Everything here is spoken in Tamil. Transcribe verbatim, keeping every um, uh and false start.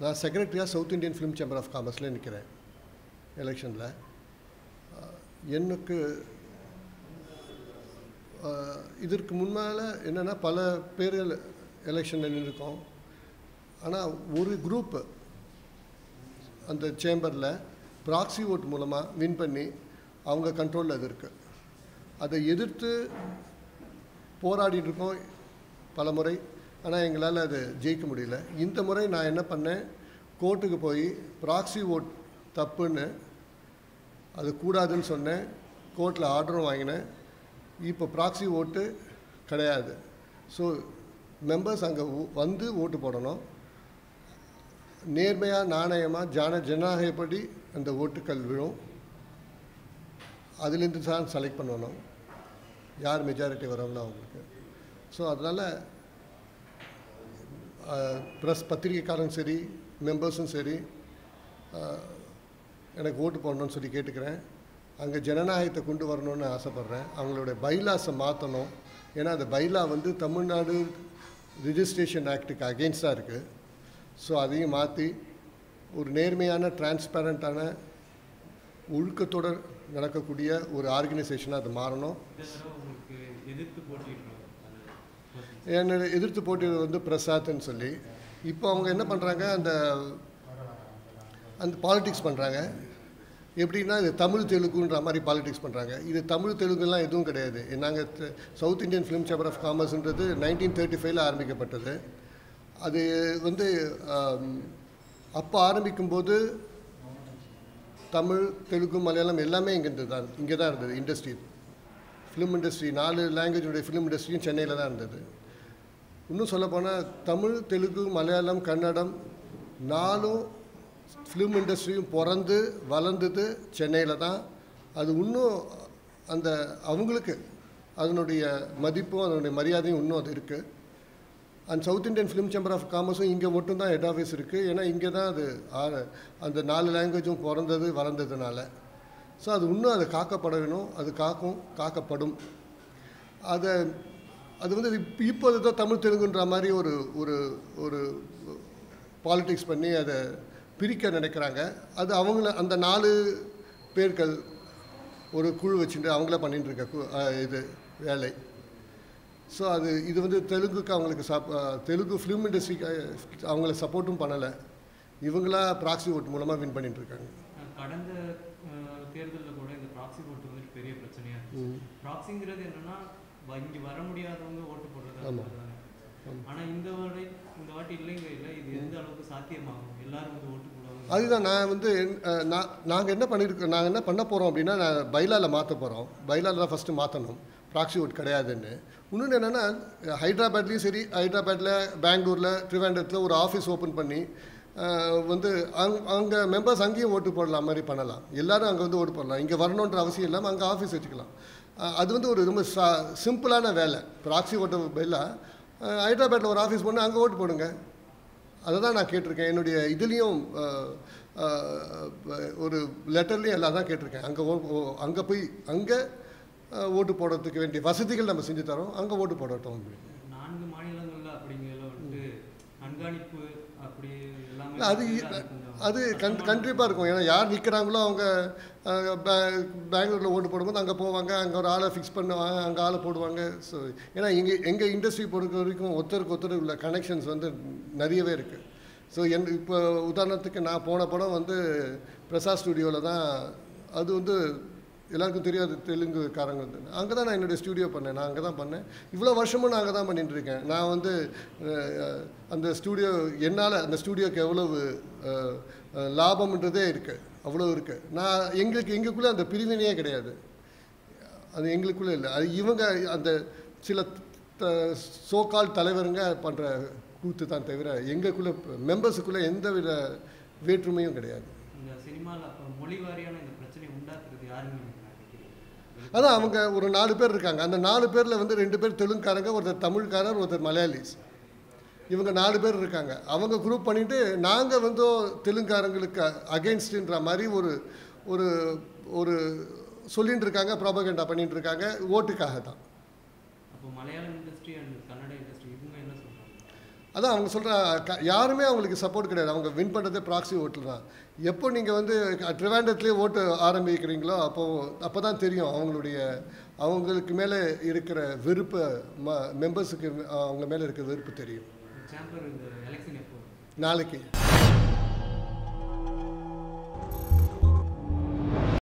நான் செக்ரட்டரியாக south Indian film chamber of காமர்ஸில் நிற்கிறேன் எலெக்ஷனில். எனக்கு இதற்கு முன்னால் என்னென்னா பல பேர் எலெக்ஷனில் நின்றுருக்கோம். ஆனால் ஒரு குரூப்பு அந்த சேம்பரில் ப்ராக்ஸி ஓட் மூலமாக வின் பண்ணி அவங்க கண்ட்ரோலில் அது இருக்குது. அதை எதிர்த்து போராடிட்டு இருக்கோம் பல முறை. ஆனால் எங்களால் அதை ஜெயிக்க முடியல. இந்த முறை நான் என்ன பண்ணேன், கோர்ட்டுக்கு போய் ப்ராக்ஸி ஓட் தப்புன்னு அது கூடாதுன்னு சொன்னேன். கோர்ட்டில் ஆர்டரும் வாங்கினேன். இப்போ ப்ராக்ஸி ஓட்டு கிடையாது. ஸோ மெம்பர்ஸ் அங்கே வந்து ஓட்டு போடணும். நேர்மையாக நாணயமாக ஜான ஜனநாயகப்படி அந்த ஓட்டுக்கள் விழும். அதுலேருந்து தான் செலக்ட் பண்ணணும் யார் மெஜாரிட்டி வரோம்னா அவங்களுக்கு. ஸோ அதனால் ப்ரெஸ் பத்திரிகைக்காரரும் சரி மெம்பர்ஸும் சரி எனக்கு ஓட்டு போடணும்னு சொல்லி கேட்டுக்கிறேன். அங்கே ஜனநாயகத்தை கொண்டு வரணும்னு ஆசைப்பட்றேன். அவங்களுடைய பைலாஸை மாற்றணும். ஏன்னா அந்த பைலா வந்து தமிழ்நாடு ரிஜிஸ்ட்ரேஷன் ஆக்டுக்கு அகெயின்ஸ்டாக இருக்குது. ஸோ அதையும் மாற்றி ஒரு நேர்மையான டிரான்ஸ்பேரண்ட்டான ஒழுக்கத்தோடு நடக்கக்கூடிய ஒரு ஆர்கனைசேஷனாக அது மாறணும். என்னோட எதிர்த்து போட்டியது வந்து பிரசாத்ன்னு சொல்லி இப்போ அவங்க என்ன பண்ணுறாங்க, அந்த அந்த பாலிடிக்ஸ் பண்ணுறாங்க. எப்படின்னா இது தமிழ் தெலுங்குன்ற மாதிரி பாலிடிக்ஸ் பண்ணுறாங்க. இது தமிழ் தெலுங்குலாம் எதுவும் கிடையாது. நாங்கள் south Indian film chamber of காமர்ஸ்ன்றது நைன்டீன் தேர்ட்டி ஃபைவ்ல ஆரம்பிக்கப்பட்டது. அது வந்து அப்போ ஆரம்பிக்கும்போது தமிழ் தெலுங்கு மலையாளம் எல்லாமே இங்கேருந்து தான் இங்கே தான் இருந்தது. இண்டஸ்ட்ரி ஃபிலிம் இண்டஸ்ட்ரி நாலு லாங்குவேஜுடைய ஃபிலிம் இண்டஸ்ட்ரியும் சென்னையில் தான் இருந்தது. இன்னும் சொல்லப்போனால் தமிழ் தெலுங்கு மலையாளம் கன்னடம் நாலும் ஃபிலிம் இண்டஸ்ட்ரியும் பிறந்து வளர்ந்தது சென்னையில் தான். அது இன்னும் அந்த அவங்களுக்கு அதனுடைய மதிப்பும் அதனுடைய மரியாதையும் இன்னும் அது இருக்குது. And south Indian film chamber of காமர்ஸும் இங்கே மட்டும்தான் ஹெட் ஆஃபீஸ் இருக்குது. ஏன்னா இங்கே தான் அது அந்த நாலு லாங்குவேஜும் பிறந்தது வளர்ந்ததுனால. ஸோ அது இன்னும் அது காக்கப்பட வேணும். அது காக்கும் காக்கப்படும். அதை அது வந்து இப்போ இப்போ தான் தமிழ் தெலுங்குன்ற மாதிரி ஒரு ஒரு ஒரு பாலிடிக்ஸ் பண்ணி அதை பிரிக்க நினைக்கிறாங்க. அது அவங்கள அந்த நாலு பேர்கள் ஒரு குழு வச்சுட்டு அவங்கள பண்ணிட்டு இருக்க இது வேலை. ஸோ அது இது வந்து தெலுங்குக்கு அவங்களுக்கு சப் தெலுங்கு ஃபிலிம் இண்டஸ்ட்ரிக்கு அவங்கள சப்போர்ட்டும் பண்ணலை. இவங்களா ப்ராக்ஸி ஓட்டு மூலமாக வின் பண்ணிட்டு இருக்காங்க. கடந்த தேர்தலில் கூட இந்த ப்ராக்ஸி ஓட்டு வந்து பெரிய பிரச்சனையாக இருக்குது. ப்ராக்ஸிங்கிறது என்னென்னா இங்கே வர முடியாதவங்க ஓட்டு போடுறது. ஆனால் இந்த வாட்டி இந்த வாட்டி இல்லைங்க இல்லை இது எந்த அளவுக்கு சாத்தியமாகும் எல்லாரும் வந்து ஓட்டு போடுவாங்க. அதுதான் நான் வந்து நான் நாங்கள் என்ன பண்ணியிருக்கோம் நாங்கள் என்ன பண்ண போகிறோம் அப்படின்னா நான் பைலாவில் மாற்ற போகிறோம். பைலாவில் தான் ஃபஸ்ட்டு மாற்றணும் ப்ராக்ஸி ஓட் கிடையாதுன்னு. இன்னொன்று என்னென்னா ஹைதராபாத்லேயும் சரி ஹைதராபாத்தில் பெங்களூரில் ட்ரிவாண்டத்தில் ஒரு ஆஃபீஸ் ஓப்பன் பண்ணி வந்து அங் அங்கே மெம்பர்ஸ் அங்கேயும் ஓட்டு போடலாம் மாதிரி பண்ணலாம். எல்லோரும் அங்கே வந்து ஓட்டு போடலாம். இங்கே வரணுன்ற அவசியம் இல்லாமல் அங்கே ஆஃபீஸ் வச்சுக்கலாம். அது வந்து ஒரு ரொம்ப சா சிம்பிளான வேலை. ப்ராக்ஸி ஓட்டு பதிலாக ஹைதராபாத்தில் ஒரு ஆஃபீஸ் பண்ணி அங்கே ஓட்டு போடுங்க. அதை தான் நான் கேட்டிருக்கேன். என்னுடைய இதுலேயும் ஒரு லெட்டர்லேயும் எல்லாம் தான் கேட்டிருக்கேன். அங்கே அங்கே போய் அங்கே ஓட்டு போடுறதுக்கு வேண்டிய வசதிகள் நம்ம செஞ்சு தரோம். அங்கே ஓட்டு போடட்டும். நான்கு மாநிலங்களில் அப்படிங்கிற வந்து கண்காணிப்பு அப்படி எல்லாமே அது அது கண் கண்டிப்பாக இருக்கும். ஏன்னா யார் நிற்கிறாங்களோ அவங்க பெங்களூரில் ஓட்டு போடும்போது அங்கே போவாங்க. அங்கே ஒரு ஆளை ஃபிக்ஸ் பண்ணுவாங்க. அங்கே ஆளை போடுவாங்க. ஸோ ஏன்னா இங்கே எங்கள் இண்டஸ்ட்ரி பொறுத்த வரைக்கும் ஒருத்தருக்கு ஒருத்தர் உள்ள கனெக்ஷன்ஸ் வந்து நிறையவே இருக்குது. ஸோ என் இப்போ உதாரணத்துக்கு நான் போன படம் வந்து பிரசாத் ஸ்டுடியோவில் தான். அது வந்து எல்லாருக்கும் தெரியாது தெலுங்குக்காரங்க வந்து. அங்கே தான் நான் என்னுடைய ஸ்டூடியோ பண்ணேன். நான் அங்கே தான் பண்ணேன். இவ்வளோ வருஷமும் நான் அங்கே தான் பண்ணிட்டு இருக்கேன். நான் வந்து அந்த ஸ்டூடியோ என்னால் அந்த ஸ்டூடியோக்கு எவ்வளவு லாபம்ன்றதே இருக்குது. அவ்வளோ இருக்குது. நான் எங்களுக்கு எங்களுக்குள்ளே அந்த பிரிவினையே கிடையாது. அது எங்களுக்குள்ளே இல்லை. அது இவங்க அந்த சில சோகால் தலைவருங்க பண்ணுற கூத்து தான் தவிர எங்களுக்குள்ளே மெம்பர்ஸுக்குள்ளே எந்த வித வேற்றுமையும் கிடையாது. இந்த சினிமாவில் மொழி வாரியான இந்த பிரச்சனை உண்டாக்குறது யாருன்னு அதான் அவங்க ஒரு நாலு பேர் இருக்காங்க. அந்த நாலு பேரில் வந்து ரெண்டு பேர் தெலுங்குக்காரங்க, ஒருத்தர் தமிழ்காரர், ஒருத்தர் மலையாளிஸ். இவங்க நாலு பேர் இருக்காங்க. அவங்க குரூப் பண்ணிவிட்டு நாங்கள் வந்து தெலுங்குக்காரங்களுக்கு அகெயின்ஸ்டுன்ற மாதிரி ஒரு ஒரு ஒரு சொல்லிகிட்டு இருக்காங்க. ப்ராபகண்டா பண்ணிகிட்டு இருக்காங்க. ஓட்டுக்காக தான். அப்போ Malayalam industry and Kannada industry இவங்க என்ன சொல்கிறாங்க? அதான் அவங்க சொல்கிற க யாருமே அவங்களுக்கு சப்போர்ட் கிடையாது. அவங்க வின் பண்ணுறதே ப்ராக்ஸி ஓட்டில் தான். எப்போ நீங்கள் வந்து ட்ரிவாண்டத்துலேயே ஓட்டு ஆரம்பிக்கிறீங்களோ அப்போது அப்போ தான் தெரியும் அவங்களுடைய அவங்களுக்கு மேலே இருக்கிற வெறுப்பை ம மெம்பர்ஸுக்கு அவங்க மேலே இருக்கிற வெறுப்பு தெரியும். சாம்பர் இந்த எலெக்ஷன் எப்போ நாளைக்கு